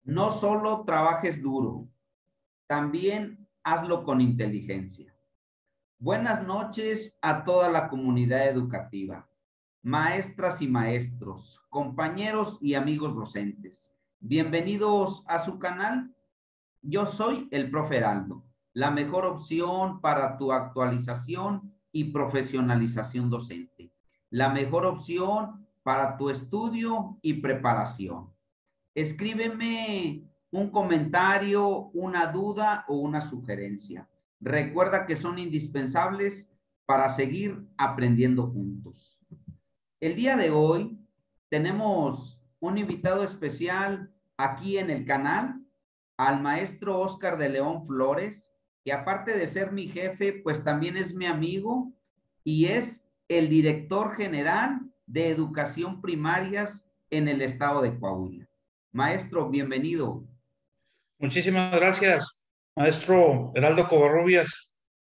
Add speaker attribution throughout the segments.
Speaker 1: No solo trabajes duro, también hazlo con inteligencia. Buenas noches a toda la comunidad educativa, maestras y maestros, compañeros y amigos docentes. Bienvenidos a su canal. Yo soy el profe Heraldo, la mejor opción para tu actualización y profesionalización docente. La mejor opción para tu estudio y preparación. Escríbeme un comentario, una duda o una sugerencia. Recuerda que son indispensables para seguir aprendiendo juntos. El día de hoy tenemos un invitado especial aquí en el canal, al maestro Óscar de León Flores, que aparte de ser mi jefe, pues también es mi amigo y es el director general de educación primarias en el estado de Coahuila. Maestro, bienvenido.
Speaker 2: Muchísimas gracias, maestro Heraldo Covarrubias,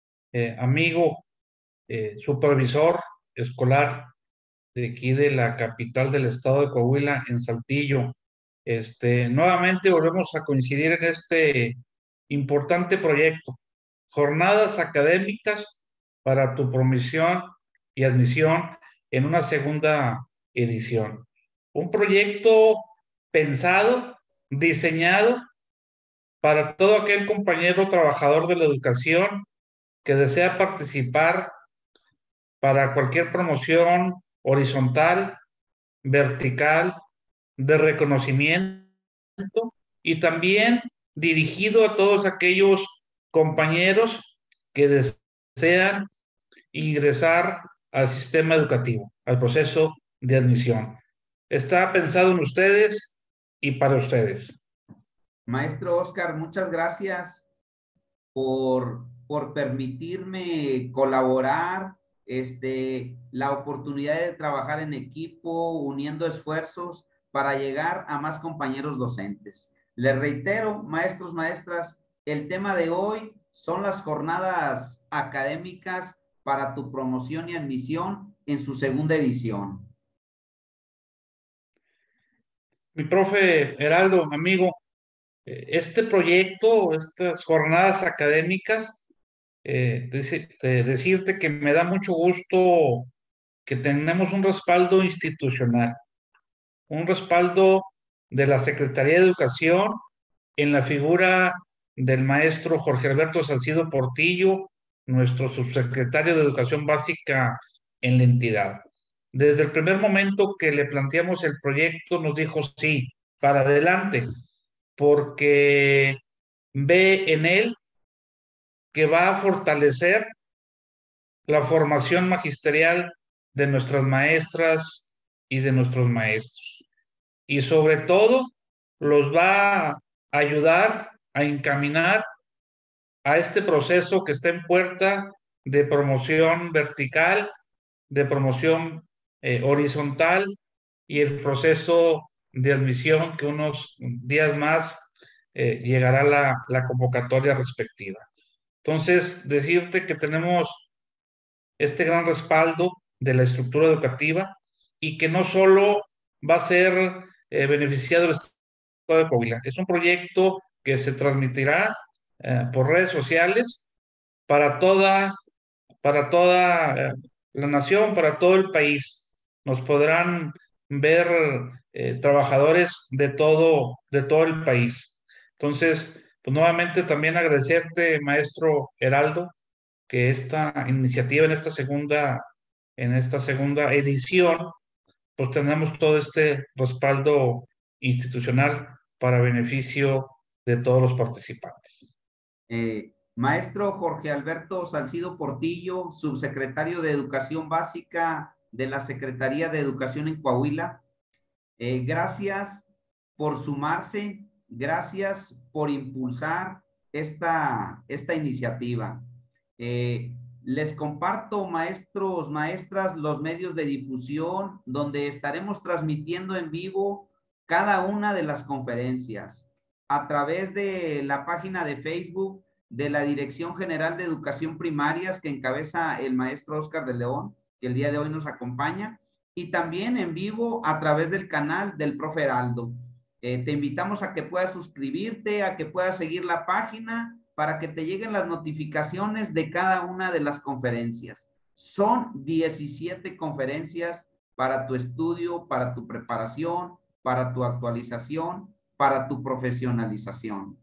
Speaker 2: amigo, supervisor escolar de aquí de la capital del estado de Coahuila, en Saltillo. Nuevamente volvemos a coincidir en este importante proyecto, jornadas académicas para tu promoción y admisión en una segunda edición. Un proyecto pensado, diseñado para todo aquel compañero trabajador de la educación que desea participar para cualquier promoción horizontal, vertical, de reconocimiento, y también dirigido a todos aquellos compañeros que desean ingresar al sistema educativo, al proceso de admisión. Está pensado en ustedes y para ustedes.
Speaker 1: Maestro Óscar, muchas gracias por permitirme colaborar, la oportunidad de trabajar en equipo, uniendo esfuerzos para llegar a más compañeros docentes. Les reitero, maestros, maestras, el tema de hoy son las jornadas académicas para tu promoción y admisión en su segunda edición.
Speaker 2: Mi profe Heraldo, amigo, este proyecto, estas jornadas académicas, decirte que me da mucho gusto que tenemos un respaldo institucional, un respaldo de la Secretaría de Educación en la figura del maestro Jorge Alberto Salcido Portillo, nuestro subsecretario de Educación Básica en la entidad. Desde el primer momento que le planteamos el proyecto, nos dijo sí, para adelante, porque ve en él que va a fortalecer la formación magisterial de nuestras maestras y de nuestros maestros. Y sobre todo, los va a ayudar a encaminar a este proceso que está en puerta de promoción vertical, de promoción horizontal, y el proceso de admisión que unos días más llegará la convocatoria respectiva. Entonces, decirte que tenemos este gran respaldo de la estructura educativa y que no solo va a ser beneficiado el estado de Coahuila, es un proyecto que se transmitirá por redes sociales para toda la nación, para todo el país. Nos podrán ver trabajadores de todo el país. Entonces, pues nuevamente también agradecerte, maestro Heraldo, que esta iniciativa en esta segunda edición, pues tenemos todo este respaldo institucional para beneficio de todos los participantes.
Speaker 1: Maestro Jorge Alberto Salcido Portillo, subsecretario de Educación Básica de la Secretaría de Educación en Coahuila, gracias por sumarse, gracias por impulsar esta iniciativa. Les comparto, maestros, maestras, los medios de difusión donde estaremos transmitiendo en vivo cada una de las conferencias a través de la página de Facebook de la Dirección General de Educación Primarias que encabeza el maestro Óscar de León, que el día de hoy nos acompaña, y también en vivo a través del canal del profe Heraldo. Te invitamos a que puedas suscribirte, a que puedas seguir la página para que te lleguen las notificaciones de cada una de las conferencias. Son 17 conferencias para tu estudio, para tu preparación, para tu actualización, para tu profesionalización.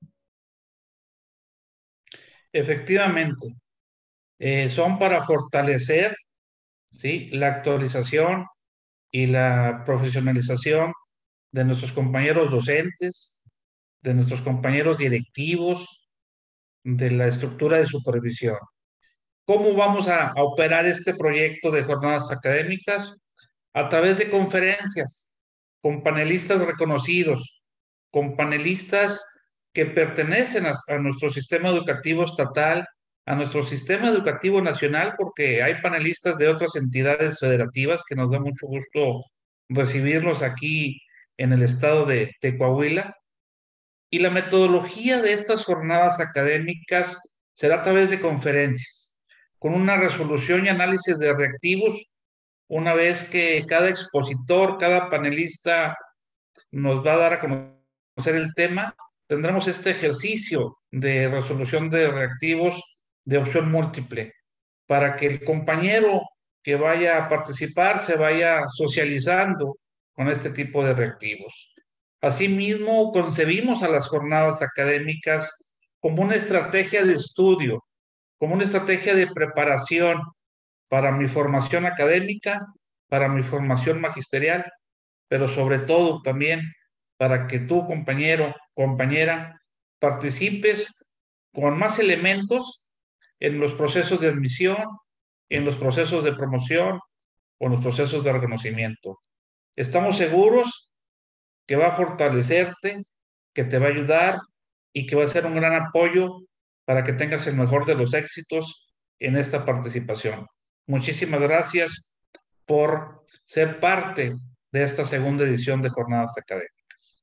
Speaker 2: Efectivamente, son para fortalecer, ¿sí?, la actualización y la profesionalización de nuestros compañeros docentes, de nuestros compañeros directivos, de la estructura de supervisión. ¿Cómo vamos a operar este proyecto de jornadas académicas? A través de conferencias, con panelistas reconocidos, con panelistas que pertenecen a nuestro sistema educativo estatal, a nuestro sistema educativo nacional, porque hay panelistas de otras entidades federativas que nos da mucho gusto recibirlos aquí en el estado de Coahuila. Y la metodología de estas jornadas académicas será a través de conferencias, con una resolución y análisis de reactivos, una vez que cada expositor, cada panelista nos va a dar a conocer el tema, tendremos este ejercicio de resolución de reactivos de opción múltiple, para que el compañero que vaya a participar se vaya socializando con este tipo de reactivos. Asimismo, concebimos a las jornadas académicas como una estrategia de estudio, como una estrategia de preparación para mi formación académica, para mi formación magisterial, pero sobre todo también para que tú, compañero, compañera, participes con más elementos en los procesos de admisión, en los procesos de promoción o en los procesos de reconocimiento. Estamos seguros que va a fortalecerte, que te va a ayudar y que va a ser un gran apoyo para que tengas el mejor de los éxitos en esta participación. Muchísimas gracias por ser parte de esta segunda edición de Jornadas Académicas.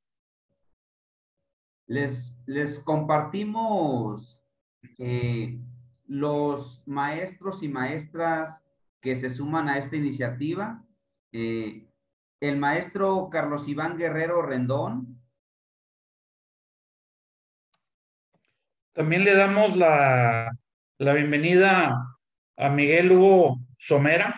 Speaker 1: Les compartimos los maestros y maestras que se suman a esta iniciativa. El maestro Carlos Iván Guerrero Rendón.
Speaker 2: También le damos la bienvenida a Miguel Hugo Somera.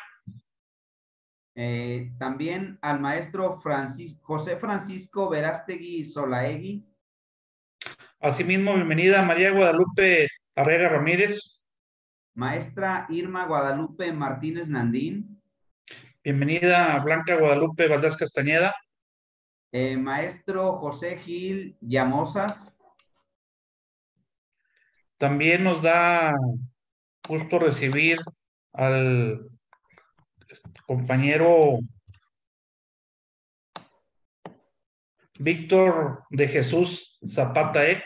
Speaker 1: También al maestro José Francisco Verástegui Solaegui.
Speaker 2: Asimismo, bienvenida a María Guadalupe Arrega Ramírez.
Speaker 1: Maestra Irma Guadalupe Martínez Nandín.
Speaker 2: Bienvenida a Blanca Guadalupe Valdés Castañeda.
Speaker 1: Maestro José Gil Llamosas.
Speaker 2: También nos da gusto recibir al compañero Víctor de Jesús Zapata Eck.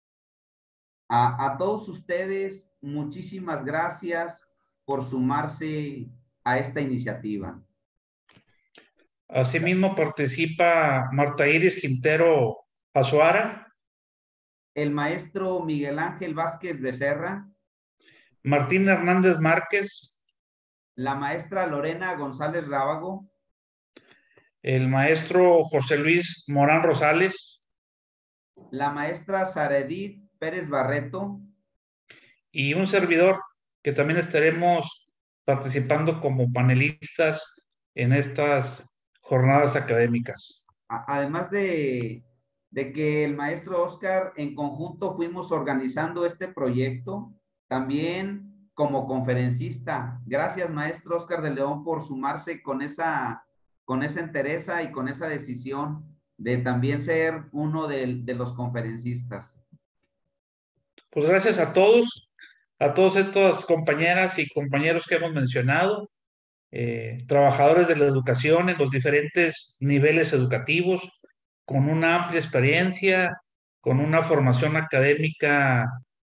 Speaker 1: A todos ustedes, muchísimas gracias por sumarse a esta iniciativa.
Speaker 2: Asimismo participa Marta Iris Quintero Azuara.
Speaker 1: El maestro Miguel Ángel Vázquez Becerra.
Speaker 2: Martín Hernández Márquez.
Speaker 1: La maestra Lorena González Rábago.
Speaker 2: El maestro José Luis Morán Rosales.
Speaker 1: La maestra Saredith Pérez Barreto.
Speaker 2: Y un servidor que también estaremos participando como panelistas en estas jornadas académicas.
Speaker 1: Además de que el maestro Oscar en conjunto fuimos organizando este proyecto, también como conferencista. Gracias, maestro Oscar de León, por sumarse con esa entereza y con esa decisión de también ser uno de los conferencistas.
Speaker 2: Pues gracias a todas estas compañeras y compañeros que hemos mencionado, trabajadores de la educación en los diferentes niveles educativos, con una amplia experiencia, con una formación académica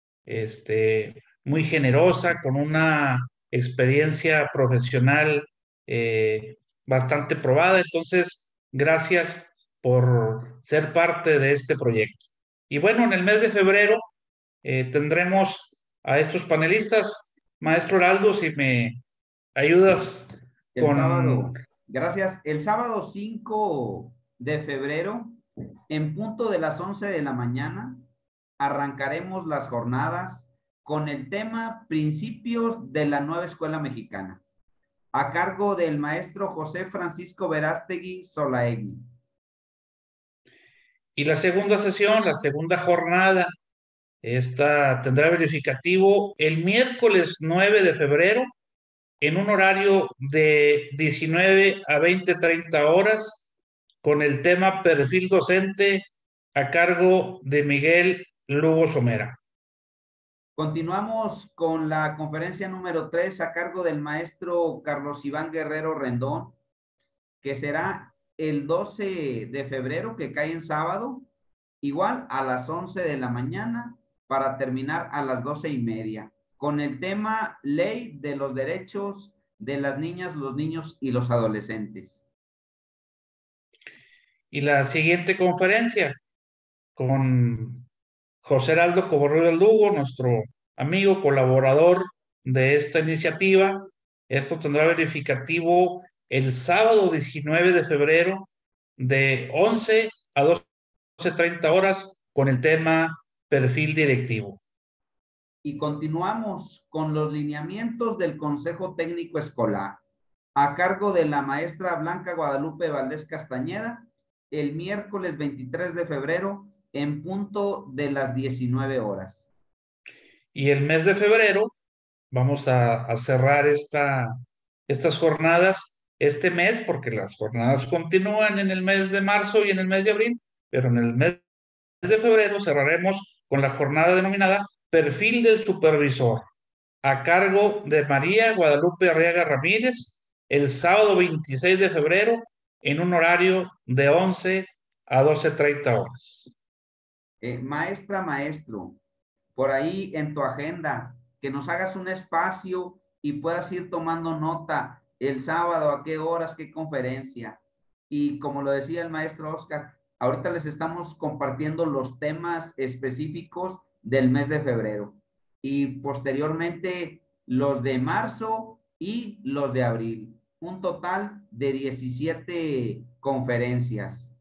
Speaker 2: muy generosa, con una experiencia profesional bastante probada. Entonces, gracias por ser parte de este proyecto. Y bueno, en el mes de febrero tendremos a estos panelistas. Maestro Heraldo, si me ayudas
Speaker 1: el sábado. Gracias. El sábado 5 de febrero En punto de las 11 de la mañana, arrancaremos las jornadas con el tema Principios de la Nueva Escuela Mexicana, a cargo del maestro José Francisco Verástegui Solaegui.
Speaker 2: Y la segunda sesión, la segunda jornada, esta tendrá verificativo el miércoles 9 de febrero en un horario de 19 a 20:30 horas con el tema Perfil Docente a cargo de Miguel Lugo Somera.
Speaker 1: Continuamos con la conferencia número 3 a cargo del maestro Carlos Iván Guerrero Rendón, que será el 12 de febrero, que cae en sábado, igual a las 11 de la mañana, para terminar a las 12:30, con el tema Ley de los Derechos de las Niñas, los Niños y los Adolescentes.
Speaker 2: Y la siguiente conferencia con José Heraldo Covarrubias Lugo, nuestro amigo colaborador de esta iniciativa. Esto tendrá verificativo el sábado 19 de febrero de 11 a 12:30 horas con el tema Perfil Directivo.
Speaker 1: Y continuamos con los lineamientos del Consejo Técnico Escolar, a cargo de la maestra Blanca Guadalupe Valdés Castañeda, el miércoles 23 de febrero en punto de las 19 horas.
Speaker 2: Y el mes de febrero vamos a cerrar estas jornadas este mes, porque las jornadas continúan en el mes de marzo y en el mes de abril, pero en el mes de febrero cerraremos con la jornada denominada Perfil del Supervisor, a cargo de María Guadalupe Arriaga Ramírez, el sábado 26 de febrero en un horario de 11 a 12:30 horas.
Speaker 1: Maestra, maestro, por ahí en tu agenda, que nos hagas un espacio y puedas ir tomando nota el sábado, a qué horas, qué conferencia. Y como lo decía el maestro Oscar, ahorita les estamos compartiendo los temas específicos del mes de febrero y posteriormente los de marzo y los de abril. Un total de 17 conferencias.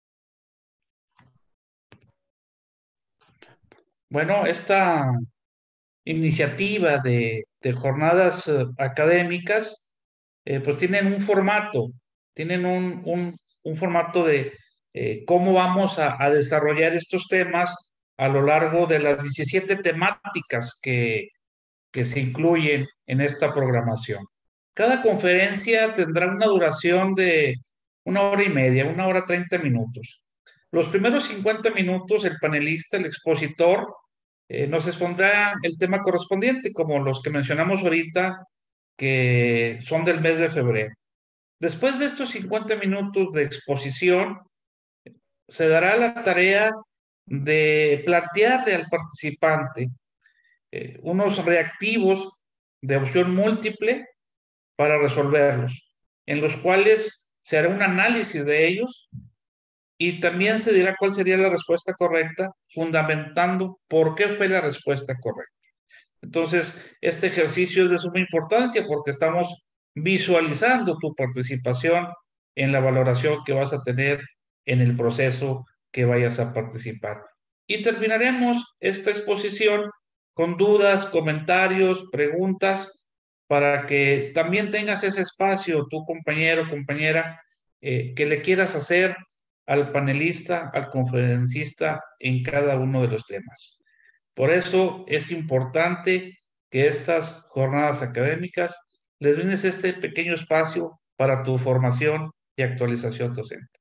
Speaker 2: Bueno, esta iniciativa de jornadas académicas, pues tienen un formato, tienen un formato de cómo vamos a desarrollar estos temas a lo largo de las 17 temáticas que se incluyen en esta programación. Cada conferencia tendrá una duración de 1 hora y media, 1 hora 30 minutos. Los primeros 50 minutos, el panelista, el expositor, nos expondrá el tema correspondiente, como los que mencionamos ahorita, que son del mes de febrero. Después de estos 50 minutos de exposición, se dará la tarea de plantearle al participante unos reactivos de opción múltiple para resolverlos, en los cuales se hará un análisis de ellos y también se dirá cuál sería la respuesta correcta, fundamentando por qué fue la respuesta correcta. Entonces, este ejercicio es de suma importancia porque estamos visualizando tu participación en la valoración que vas a tener en el proceso que vayas a participar. Y terminaremos esta exposición con dudas, comentarios, preguntas, para que también tengas ese espacio, tu compañero, compañera, que le quieras hacer al panelista, al conferencista en cada uno de los temas. Por eso es importante que estas jornadas académicas les brindes este pequeño espacio para tu formación y actualización docente.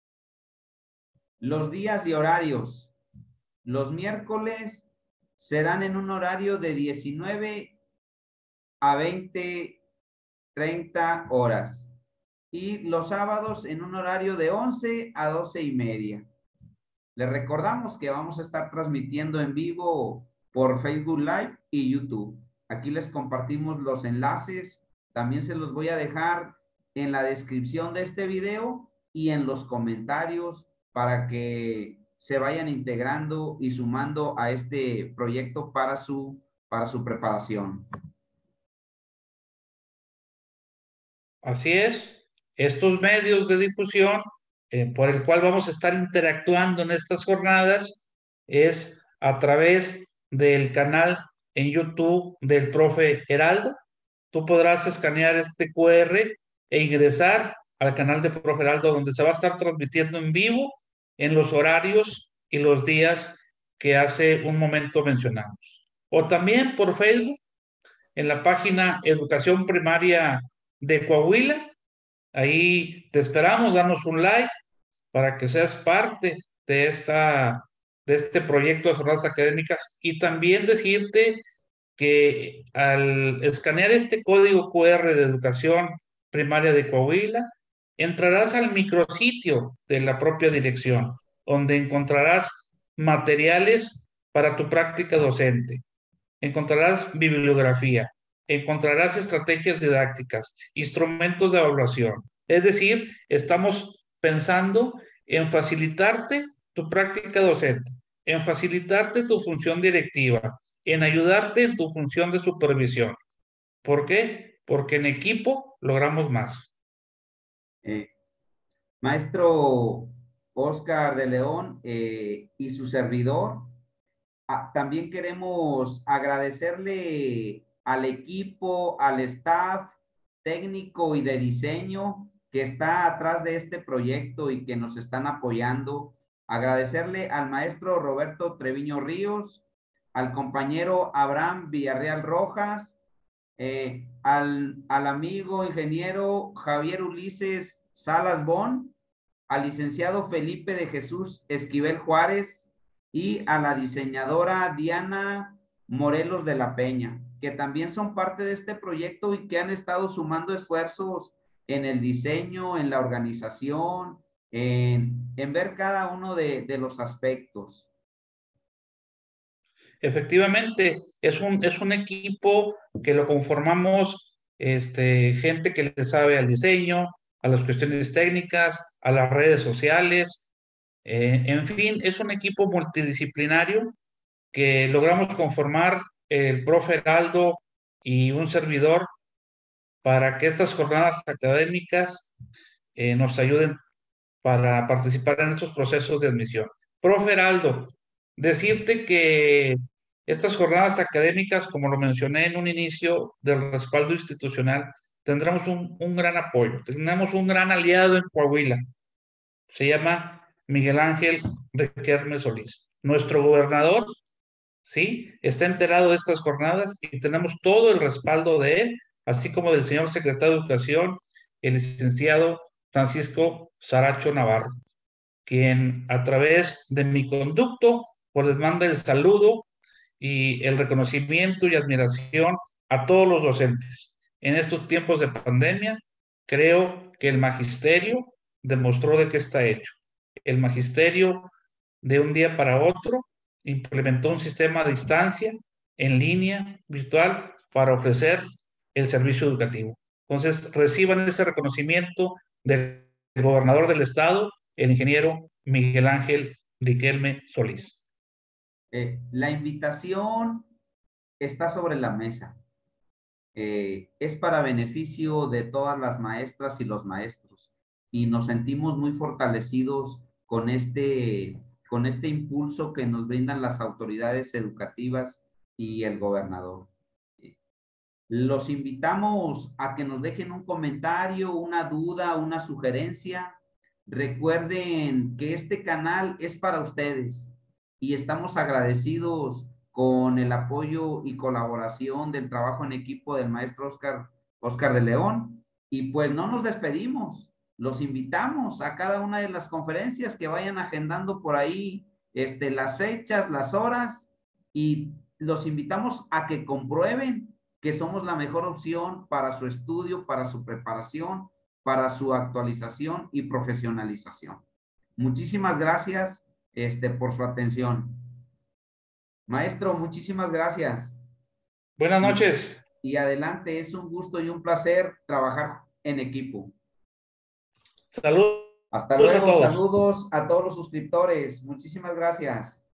Speaker 1: Los días y horarios. Los miércoles serán en un horario de 19 a 20:30 horas. Y los sábados en un horario de 11 a 12:30. Les recordamos que vamos a estar transmitiendo en vivo por Facebook Live y YouTube. Aquí les compartimos los enlaces. También se los voy a dejar en la descripción de este video y en los comentarios para que se vayan integrando y sumando a este proyecto para su preparación.
Speaker 2: Así es, estos medios de difusión por el cual vamos a estar interactuando en estas jornadas es a través del canal en YouTube del profe Heraldo. Tú podrás escanear este QR e ingresar al canal de profe Heraldo, donde se va a estar transmitiendo en vivo en los horarios y los días que hace un momento mencionamos. O también por Facebook, en la página Educación Primaria de Coahuila. Ahí te esperamos, danos un like para que seas parte de este proyecto de jornadas académicas, y también decirte que al escanear este código QR de Educación Primaria de Coahuila, entrarás al micrositio de la propia dirección, donde encontrarás materiales para tu práctica docente, encontrarás bibliografía, encontrarás estrategias didácticas, instrumentos de evaluación. Es decir, estamos pensando en facilitarte tu práctica docente, en facilitarte tu función directiva, en ayudarte en tu función de supervisión. ¿Por qué? Porque en equipo logramos más.
Speaker 1: Maestro Oscar de León y su servidor, también queremos agradecerle al equipo, al staff técnico y de diseño que está atrás de este proyecto y que nos están apoyando. Agradecerle al maestro Roberto Treviño Ríos, al compañero Abraham Villarreal Rojas, al amigo ingeniero Javier Ulises Salas Bon, al licenciado Felipe de Jesús Esquivel Juárez y a la diseñadora Diana Morelos de la Peña, que también son parte de este proyecto y que han estado sumando esfuerzos en el diseño, en la organización, en ver cada uno de los aspectos.
Speaker 2: Efectivamente, es un equipo que lo conformamos gente que le sabe al diseño, a las cuestiones técnicas, a las redes sociales. En fin, es un equipo multidisciplinario que logramos conformar el profe Heraldo y un servidor para que estas jornadas académicas nos ayuden para participar en estos procesos de admisión. Profe Heraldo, decirte que estas jornadas académicas, como lo mencioné en un inicio del respaldo institucional, tendremos un gran apoyo, tenemos un gran aliado en Coahuila, se llama Miguel Ángel Riquelme Solís. Nuestro gobernador, ¿sí?, está enterado de estas jornadas y tenemos todo el respaldo de él, así como del señor secretario de Educación, el licenciado Francisco Saracho Navarro, quien a través de mi conducto pues les manda el saludo y el reconocimiento y admiración a todos los docentes. En estos tiempos de pandemia, creo que el magisterio demostró de qué está hecho. El magisterio, de un día para otro, implementó un sistema a distancia, en línea, virtual, para ofrecer el servicio educativo. Entonces, reciban ese reconocimiento del gobernador del estado, el ingeniero Miguel Ángel Riquelme Solís.
Speaker 1: La invitación está sobre la mesa. Es para beneficio de todas las maestras y los maestros, y nos sentimos muy fortalecidos con este impulso que nos brindan las autoridades educativas y el gobernador. Los invitamos a que nos dejen un comentario, una duda, una sugerencia. Recuerden que este canal es para ustedes y estamos agradecidos con el apoyo y colaboración del trabajo en equipo del maestro Oscar de León. Y pues no nos despedimos, los invitamos a cada una de las conferencias que vayan agendando por ahí las fechas, las horas, y los invitamos a que comprueben que somos la mejor opción para su estudio, para su preparación, para su actualización y profesionalización. Muchísimas gracias por su atención. Maestro, muchísimas gracias.
Speaker 2: Buenas noches.
Speaker 1: Y adelante, es un gusto y un placer trabajar en equipo.
Speaker 2: Saludos.
Speaker 1: Hasta luego, saludos a todos los suscriptores. Muchísimas gracias.